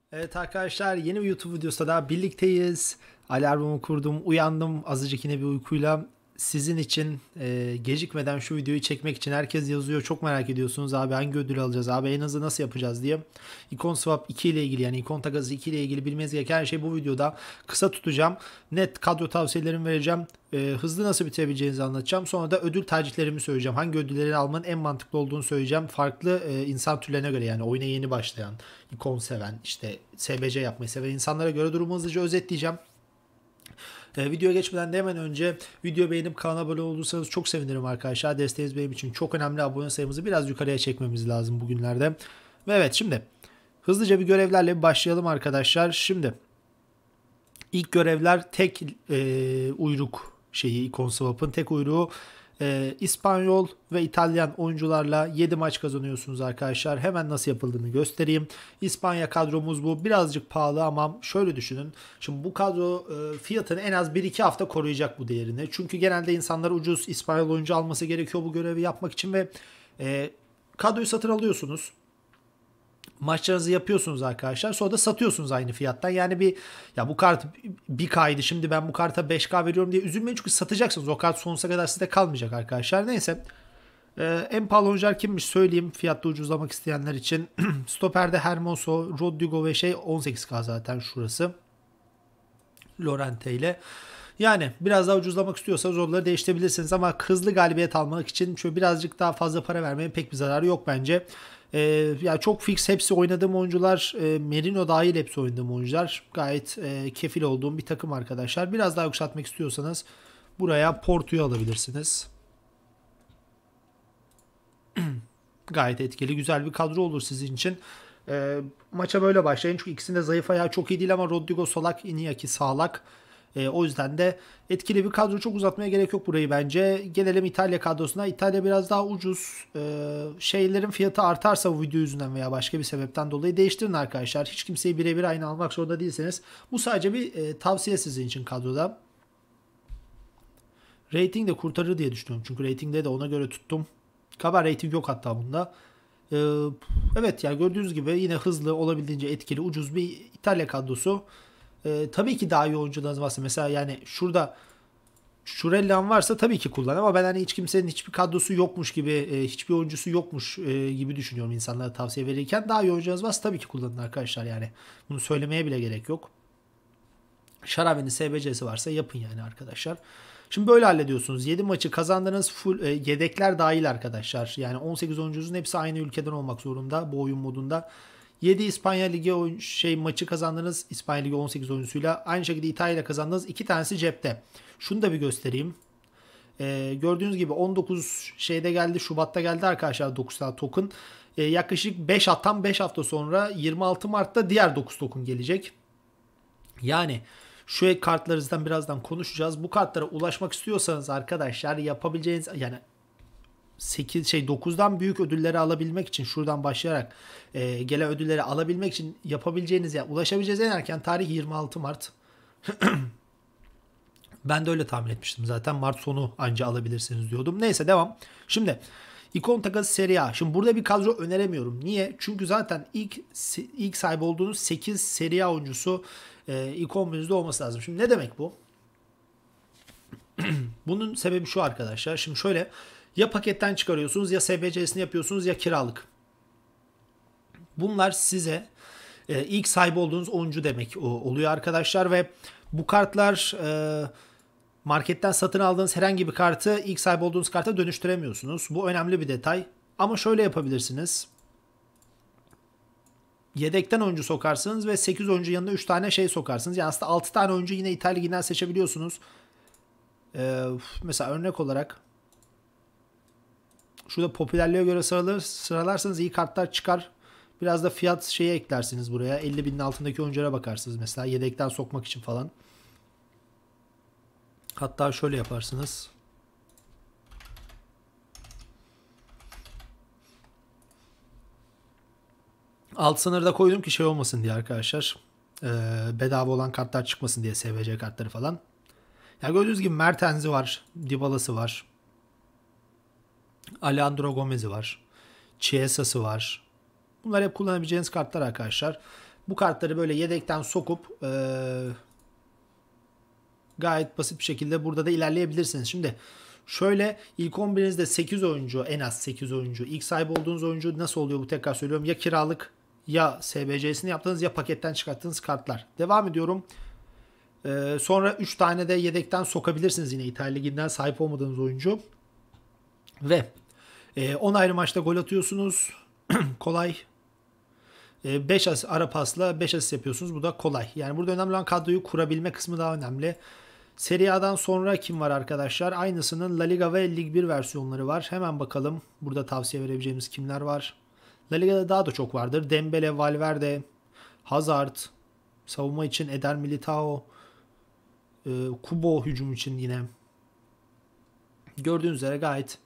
Evet arkadaşlar, yeni bir YouTube videosunda daha birlikteyiz. Alarmımı kurdum, uyandım azıcık yine bir uykuyla. Sizin için gecikmeden şu videoyu çekmek için herkes yazıyor. Çok merak ediyorsunuz abi, hangi ödülü alacağız abi, en azı nasıl yapacağız diye. Icon Swap 2 ile ilgili, yani Icon Takası 2 ile ilgili bilmeniz gereken her şeyi bu videoda kısa tutacağım. Net kadro tavsiyelerimi vereceğim. Hızlı nasıl bitirebileceğinizi anlatacağım. Sonra da ödül tercihlerimi söyleyeceğim. Hangi ödülleri almanın en mantıklı olduğunu söyleyeceğim. Farklı insan türlerine göre, yani oyuna yeni başlayan, ikon seven, işte SBC yapmayı seven insanlara göre durumu hızlıca özetleyeceğim. Videoya geçmeden de hemen önce video beğenip kanala abone olursanız çok sevinirim arkadaşlar. Desteğiniz benim için çok önemli. Abone sayımızı biraz yukarıya çekmemiz lazım bugünlerde. Ve evet, şimdi hızlıca bir görevlerle başlayalım arkadaşlar. Şimdi ilk görevler tek uyruk şeyi, Icon Swap'ın tek uyruğu. İspanyol ve İtalyan oyuncularla 7 maç kazanıyorsunuz arkadaşlar. Hemen nasıl yapıldığını göstereyim. İspanya kadromuz bu. Birazcık pahalı ama şöyle düşünün. Şimdi bu kadro fiyatını en az 1-2 hafta koruyacak bu değerini. Çünkü genelde insanlar ucuz İspanyol oyuncu alması gerekiyor bu görevi yapmak için ve kadroyu satın alıyorsunuz. Maçlarınızı yapıyorsunuz arkadaşlar. Sonra da satıyorsunuz aynı fiyattan. Yani ya bu kart 1K'ydı, şimdi ben bu karta 5K veriyorum diye üzülmeyin, çünkü satacaksınız. O kart sonsuza kadar sizde kalmayacak arkadaşlar. Neyse. En pahalı oyuncular kimmiş söyleyeyim, fiyatta ucuzlamak isteyenler için. Stoper'de Hermoso, Rodrigo ve 18K zaten şurası. Lorente ile. Yani biraz daha ucuzlamak istiyorsanız onları değiştirebilirsiniz ama hızlı galibiyet almak için şöyle birazcık daha fazla para vermenin pek bir zararı yok bence. Ya çok fix hepsi oynadığım oyuncular, Merino dahil hepsi oynadığım oyuncular. Gayet kefil olduğum bir takım arkadaşlar. Biraz daha yükseltmek istiyorsanız buraya Porto'yu alabilirsiniz. Gayet etkili, güzel bir kadro olur sizin için. Maça böyle başlayın çünkü ikisinde zayıf ayağı çok iyi değil ama Rodrigo solak, Iñaki sağlak. O yüzden de etkili bir kadro, çok uzatmaya gerek yok burayı bence. Gelelim İtalya kadrosuna. İtalya biraz daha ucuz. Şeylerin fiyatı artarsa bu video yüzünden veya başka bir sebepten dolayı değiştirin arkadaşlar. Hiç kimseyi birebir aynı almak zorunda değilseniz. Bu sadece bir tavsiye sizin için kadroda. Rating de kurtarır diye düşünüyorum. Çünkü ratingde de ona göre tuttum. Kabar rating yok hatta bunda. Ee, evet, yani gördüğünüz gibi yine hızlı, olabildiğince etkili, ucuz bir İtalya kadrosu. Tabii ki daha iyi oyuncularınız varsa, mesela yani şurada Şurellan varsa tabii ki kullan ama ben hani hiç kimsenin hiçbir kadrosu yokmuş gibi, hiçbir oyuncusu yokmuş gibi düşünüyorum insanlara tavsiye verirken. Daha iyi oyuncularınız varsa tabii ki kullanın arkadaşlar yani. Bunu söylemeye bile gerek yok. Şarabe'nin SBC'si varsa yapın yani arkadaşlar. Şimdi böyle hallediyorsunuz. 7 maçı kazandınız. Full yedekler dahil arkadaşlar. Yani 18 oyuncunuzun hepsi aynı ülkeden olmak zorunda bu oyun modunda. 7 İspanya Ligi maçı kazandınız. İspanya Ligi 18 oyuncusuyla. Aynı şekilde İtalya ile kazandınız. 2 tanesi cepte. Şunu da bir göstereyim. Gördüğünüz gibi 19 şeyde geldi. Şubat'ta geldi arkadaşlar 9 tane token. Yaklaşık 5 hafta sonra 26 Mart'ta diğer 9 token gelecek. Yani şu kartlarınızdan birazdan konuşacağız. Bu kartlara ulaşmak istiyorsanız arkadaşlar yapabileceğiniz, yani 9'dan büyük ödülleri alabilmek için, şuradan başlayarak gelen ödülleri alabilmek için yapabileceğiniz, yani ulaşabileceğiniz en erken tarih 26 Mart. Ben de öyle tahmin etmiştim zaten. Mart sonu anca alabilirsiniz diyordum. Neyse, devam. Şimdi Icon Takası Serie A. Şimdi burada bir kadro öneremiyorum. Niye? Çünkü zaten ilk sahip olduğunuz 8 Serie A oyuncusu Icon'unuzda olması lazım. Şimdi ne demek bu? Bunun sebebi şu arkadaşlar. Şimdi şöyle, ya paketten çıkarıyorsunuz, ya SBC'sini yapıyorsunuz, ya kiralık. Bunlar size ilk sahip olduğunuz oyuncu demek oluyor arkadaşlar ve bu kartlar marketten satın aldığınız herhangi bir kartı ilk sahip olduğunuz karta dönüştüremiyorsunuz. Bu önemli bir detay. Ama şöyle yapabilirsiniz. Yedekten oyuncu sokarsınız ve 8 oyuncu yanına 3 tane sokarsınız. Yani aslında 6 tane oyuncu yine İtalya Ligi'nden seçebiliyorsunuz. Mesela örnek olarak şurada popülerliğe göre sıralarsanız iyi kartlar çıkar. Biraz da fiyat eklersiniz buraya. 50 binin altındaki oyunculara bakarsınız mesela yedekten sokmak için falan. Hatta şöyle yaparsınız. Alt sınırda koydum ki olmasın diye arkadaşlar. Bedava olan kartlar çıkmasın diye, SVC kartları falan. Ya gördüğünüz gibi Mertens'i var. Dybala'sı var. Alejandro Gomez'i var. Chiesa'sı var. Bunlar hep kullanabileceğiniz kartlar arkadaşlar. Bu kartları böyle yedekten sokup gayet basit bir şekilde burada da ilerleyebilirsiniz. Şimdi şöyle ilk 11'inizde 8 oyuncu, en az 8 oyuncu. İlk sahip olduğunuz oyuncu nasıl oluyor, bu tekrar söylüyorum. Ya kiralık, ya SBC'sini yaptığınız, ya paketten çıkarttığınız kartlar. Devam ediyorum. Sonra 3 tane de yedekten sokabilirsiniz yine İtalya Ligi'nden sahip olmadığınız oyuncu. Ve 10 ayrı maçta gol atıyorsunuz. Kolay. 5 ara pasla 5 asist yapıyorsunuz. Bu da kolay. Yani burada önemli olan kadroyu kurabilme kısmı daha önemli. Serie A'dan sonra kim var arkadaşlar? Aynısının La Liga ve Lig 1 versiyonları var. Hemen bakalım. Burada tavsiye verebileceğimiz kimler var? La Liga'da daha da çok vardır. Dembele, Valverde, Hazard, savunma için Eder Militao, Kubo hücum için yine. Gördüğünüz üzere gayet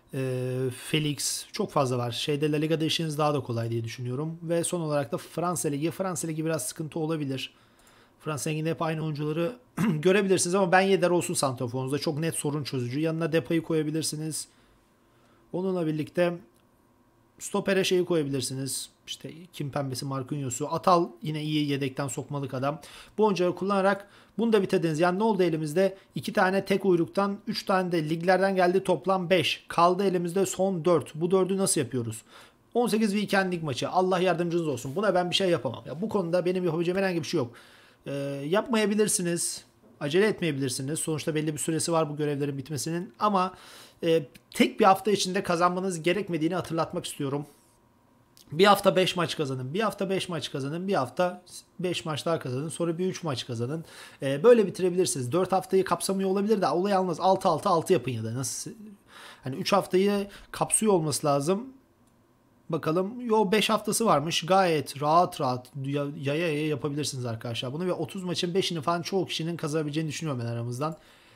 Felix çok fazla var. La Liga'da işiniz daha da kolay diye düşünüyorum. Ve son olarak da Fransa Ligi. Fransa Ligi biraz sıkıntı olabilir. Fransa Ligi'nde hep aynı oyuncuları görebilirsiniz ama ben Yedder olsun santraforunuzda. Çok net sorun çözücü. Yanına Depay'ı koyabilirsiniz. Onunla birlikte stopere şeyi koyabilirsiniz. İşte Kimpembe'si, Marquinhos'u. Atal yine iyi yedekten sokmalık adam. Bu oyuncuları kullanarak bunu da bitirdiniz. Yani ne oldu elimizde? 2 tane tek uyruktan, 3 tane de liglerden geldi. Toplam 5. Kaldı elimizde son 4. Bu 4'ü nasıl yapıyoruz? 18 Weekend Lig maçı. Allah yardımcınız olsun. Buna ben bir şey yapamam. Ya bu konuda benim yapabileceğim herhangi bir şey yok. Yapmayabilirsiniz. Acele etmeyebilirsiniz. Sonuçta belli bir süresi var bu görevlerin bitmesinin. Ama tek bir hafta içinde kazanmanız gerekmediğini hatırlatmak istiyorum. Bir hafta 5 maç kazanın. Bir hafta 5 maç kazanın. Bir hafta 5 maç daha kazanın. Sonra bir 3 maç kazanın. Böyle bitirebilirsiniz. 4 haftayı kapsamıyor olabilir de olay yalnız 6-6-6 yapın ya da nasıl? Hani 3 haftayı kapsıyor olması lazım. Bakalım. Yo 5 haftası varmış. Gayet rahat yaya yapabilirsiniz arkadaşlar. Bunu ve 30 maçın 5'ini falan çoğu kişinin kazanabileceğini düşünüyorum ben aramızdan.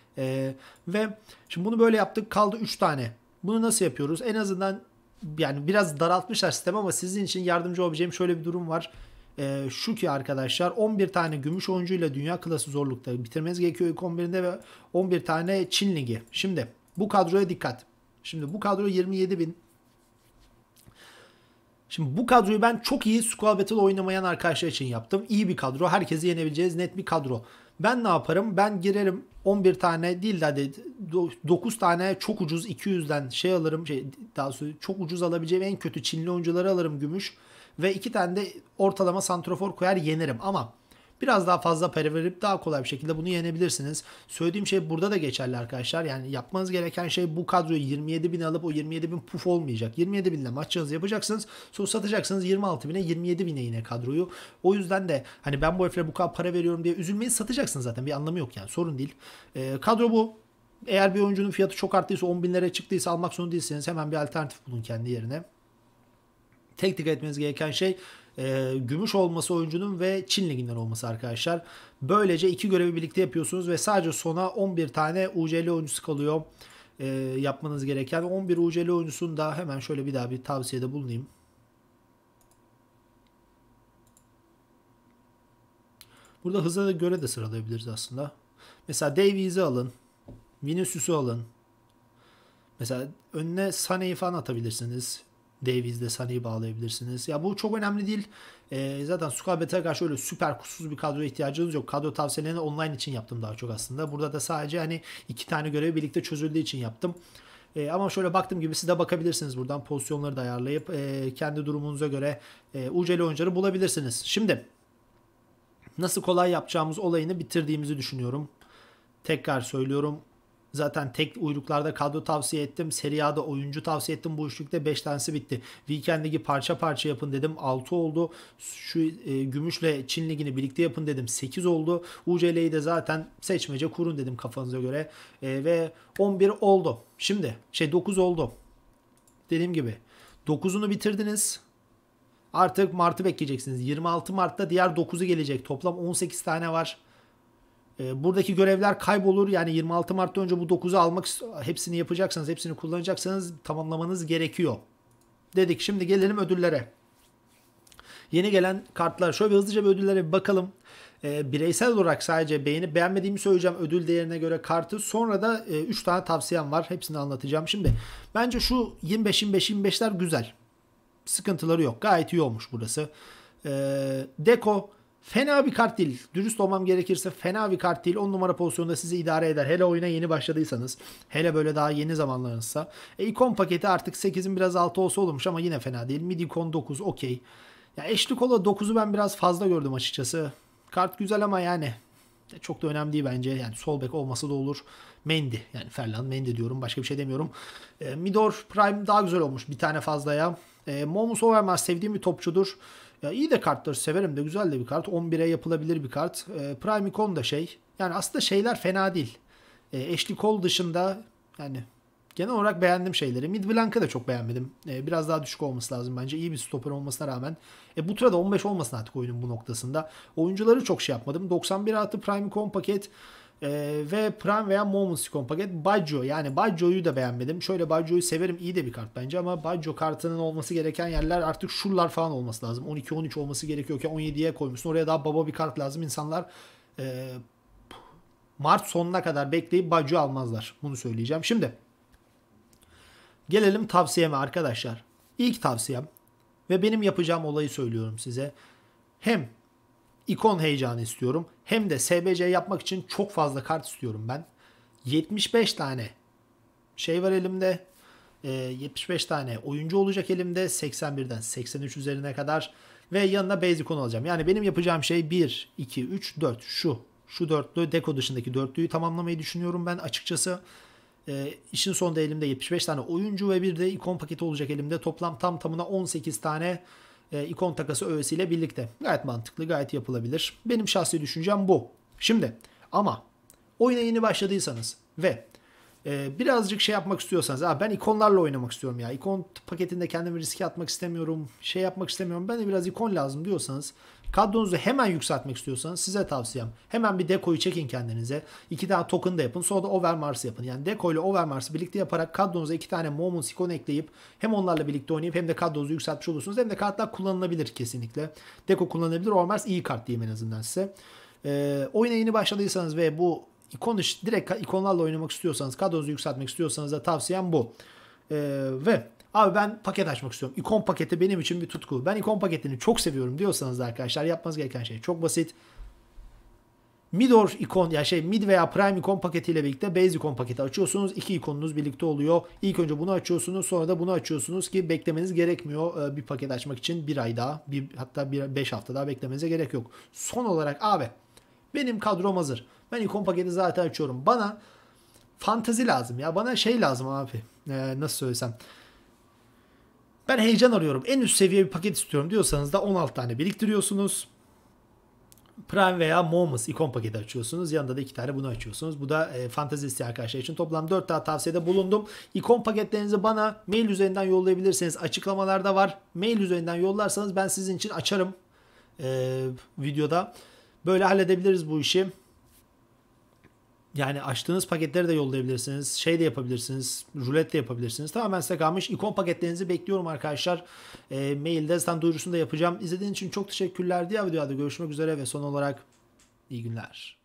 Ve şimdi bunu böyle yaptık. Kaldı 3 tane. Bunu nasıl yapıyoruz? En azından yani biraz daraltmışlar sistem ama sizin için yardımcı olabileceğim şöyle bir durum var. Şu ki arkadaşlar 11 tane gümüş oyuncuyla dünya klası zorlukta bitirmeniz gerekiyor ilk 11'inde ve 11 tane Çin Ligi. Şimdi bu kadroya dikkat. Şimdi bu kadro 27.000. Şimdi bu kadroyu ben çok iyi Squad Battle oynamayan arkadaşlar için yaptım. İyi bir kadro. Herkesi yenebileceğiz net bir kadro. Ben ne yaparım? Ben girerim 11 tane değil de 9 tane çok ucuz 200'den şey alırım. Daha sonra çok ucuz alabileceğim en kötü Çinli oyuncuları alırım gümüş. Ve 2 tane de ortalama santrafor koyar yenerim. Ama biraz daha fazla para verip daha kolay bir şekilde bunu yenebilirsiniz. Söylediğim şey burada da geçerli arkadaşlar. Yani yapmanız gereken şey bu kadroyu 27.000 alıp o 27.000 puf olmayacak. 27.000 ile maçınızı yapacaksınız. Sonra satacaksınız 26.000'e 27.000'e yine kadroyu. O yüzden de hani ben bu heriflere bu kadar para veriyorum diye üzülmeyin, satacaksınız zaten. Bir anlamı yok yani, sorun değil. Kadro bu. Eğer bir oyuncunun fiyatı çok arttıysa 10.000'lere çıktıysa almak zorunda değilsiniz. Hemen bir alternatif bulun kendi yerine. Tek dikkat etmeniz gereken şey gümüş olması oyuncunun ve Çin liginden olması arkadaşlar. Böylece 2 görevi birlikte yapıyorsunuz ve sadece sona 11 tane UCL oyuncusu kalıyor. Yapmanız gereken 11 UCL oyuncusunu da hemen şöyle bir daha bir tavsiyede bulunayım. Burada hıza göre de sıralayabiliriz aslında. Mesela Davies'i alın. Vinicius'u alın. Mesela önüne Sané'yi falan atabilirsiniz. Davies'de Sané'yi bağlayabilirsiniz. Ya bu çok önemli değil. Zaten Squad Battle'a karşı öyle süper kusursuz bir kadroya ihtiyacınız yok. Kadro tavsiyelerini online için yaptım daha çok aslında. Burada da sadece hani 2 tane görevi birlikte çözüldüğü için yaptım. Ama şöyle baktığım gibi siz de bakabilirsiniz buradan. Pozisyonları da ayarlayıp kendi durumunuza göre UCL oyuncuları bulabilirsiniz. Şimdi nasıl kolay yapacağımız olayını bitirdiğimizi düşünüyorum. Tekrar söylüyorum. Zaten tek uyruklarda kadro tavsiye ettim. Serie A'da oyuncu tavsiye ettim. Bu üçlükte 5 tanesi bitti. Weekend Ligi parça parça yapın dedim. 6 oldu. Şu Gümüş'le Çin Ligi'ni birlikte yapın dedim. 8 oldu. UCL'yi de zaten seçmece kurun dedim kafanıza göre. Ve 11 oldu. Şimdi 9 oldu. Dediğim gibi 9'unu bitirdiniz. Artık Mart'ı bekleyeceksiniz. 26 Mart'ta diğer 9'u gelecek. Toplam 18 tane var. Buradaki görevler kaybolur. Yani 26 Mart'ta önce bu 9'u almak, hepsini yapacaksanız, hepsini kullanacaksanız tamamlamanız gerekiyor. Dedik. Şimdi gelelim ödüllere. Yeni gelen kartlar. Şöyle bir hızlıca bir ödüllere bir bakalım. Bireysel olarak sadece beğenmediğimi söyleyeceğim ödül değerine göre kartı. Sonra da 3 tane tavsiyem var. Hepsini anlatacağım. Şimdi bence şu 25-25-25'ler güzel. Sıkıntıları yok. Gayet iyi olmuş burası. Deko fena bir kart değil. Dürüst olmam gerekirse fena bir kart değil. 10 numara pozisyonda sizi idare eder. Hele oyuna yeni başladıysanız. Hele böyle daha yeni zamanlarınızsa. İkon paketi artık 8'in biraz altı olsa olurmuş ama yine fena değil. Mid ikon 9 okey. Ya eşli kola 9'u ben biraz fazla gördüm açıkçası. Kart güzel ama yani çok da önemli değil bence. Yani sol bek olmasa da olur. Mendy. Yani Ferland Mendy diyorum. Başka bir şey demiyorum. Midor Prime daha güzel olmuş. Bir tane fazlaya. Momus Overmars sevdiğim bir topçudur. Ya iyi de kartları severim de güzel de bir kart. 11'e yapılabilir bir kart. Prime Icon da şey. Yani aslında şeyler fena değil. Ashley Cole dışında yani genel olarak beğendim şeyleri. Mid Blanc'ı da çok beğenmedim. Biraz daha düşük olması lazım bence. İyi bir stoper olmasına rağmen. Bu turda 15 olmasın artık oyunun bu noktasında. Oyuncuları çok şey yapmadım. 91 artı Prime Icon paket ve Prime veya Moments Icon paket. Baggio yani Baggio'yu da beğenmedim. Şöyle Baggio'yu severim. İyi de bir kart bence ama Baggio kartının olması gereken yerler artık şuralar falan olması lazım. 12-13 olması gerekiyorken 17'ye koymuşsun. Oraya daha baba bir kart lazım. İnsanlar Mart sonuna kadar bekleyip Baggio almazlar. Bunu söyleyeceğim. Şimdi gelelim tavsiyeme arkadaşlar. İlk tavsiyem ve benim yapacağım olayı söylüyorum size. Hem ikon heyecanı istiyorum hem de SBC yapmak için çok fazla kart istiyorum ben. 75 tane şey var elimde. 75 tane oyuncu olacak elimde. 81'den 83 üzerine kadar. Ve yanına base ikon alacağım. Yani benim yapacağım şey 1, 2, 3, 4. Şu dörtlü Deko dışındaki dörtlüyü tamamlamayı düşünüyorum ben açıkçası. İşin sonunda elimde 75 tane oyuncu ve bir de ikon paketi olacak elimde. Toplam tam tamına 18 tane ikon takası öğesiyle birlikte. Gayet mantıklı, gayet yapılabilir. Benim şahsi düşüncem bu. Şimdi ama oyuna yeni başladıysanız ve birazcık şey yapmak istiyorsanız, ben ikonlarla oynamak istiyorum ya. İkon paketinde kendimi riske atmak istemiyorum. Şey yapmak istemiyorum. Ben de biraz ikon lazım diyorsanız, kadronuzu hemen yükseltmek istiyorsanız size tavsiyem. Hemen bir dekoyu çekin kendinize. 2 tane token da yapın. Sonra da Overmars yapın. Yani deko ile Overmars'ı birlikte yaparak kadronuza 2 tane Moments ikon ekleyip hem onlarla birlikte oynayıp hem de kadronuzu yükseltmiş olursunuz. Hem de kartlar kullanılabilir kesinlikle. Deko kullanılabilir. Overmars iyi kart diyeyim en azından size. Oyuna yeni başladıysanız ve bu direkt ikonlarla oynamak istiyorsanız, kadronuzu yükseltmek istiyorsanız da tavsiyem bu. Ve abi ben paket açmak istiyorum. İkon paketi benim için bir tutku. Ben ikon paketini çok seviyorum diyorsanız da arkadaşlar yapmanız gereken şey çok basit. Midor ikon ya mid veya prime ikon paketiyle birlikte base ikon paketi açıyorsunuz. İki ikonunuz birlikte oluyor. İlk önce bunu açıyorsunuz, sonra da bunu açıyorsunuz ki beklemeniz gerekmiyor bir paket açmak için bir ay daha, hatta 5 hafta daha beklemenize gerek yok. Son olarak abi benim kadrom hazır. Ben ikon paketi zaten açıyorum. Bana fantezi lazım ya. Bana şey lazım abi. Nasıl söylesem. Ben heyecan arıyorum. En üst seviye bir paket istiyorum diyorsanız da 16 tane biriktiriyorsunuz. Prime veya Moments ikon paketi açıyorsunuz. Yanında da 2 tane bunu açıyorsunuz. Bu da fantezi isteyen arkadaşlar için. Toplam 4 tane tavsiyede bulundum. İkon paketlerinizi bana mail üzerinden yollayabilirsiniz. Açıklamalarda var. Mail üzerinden yollarsanız ben sizin için açarım videoda. Böyle halledebiliriz bu işi. Yani açtığınız paketleri de yollayabilirsiniz. Şey de yapabilirsiniz. Rulet de yapabilirsiniz. Tamamen size kalmış. İkon paketlerinizi bekliyorum arkadaşlar. Mailde zaten duyurusunu da yapacağım. İzlediğiniz için çok teşekkürler. Diğer videoda görüşmek üzere ve son olarak iyi günler.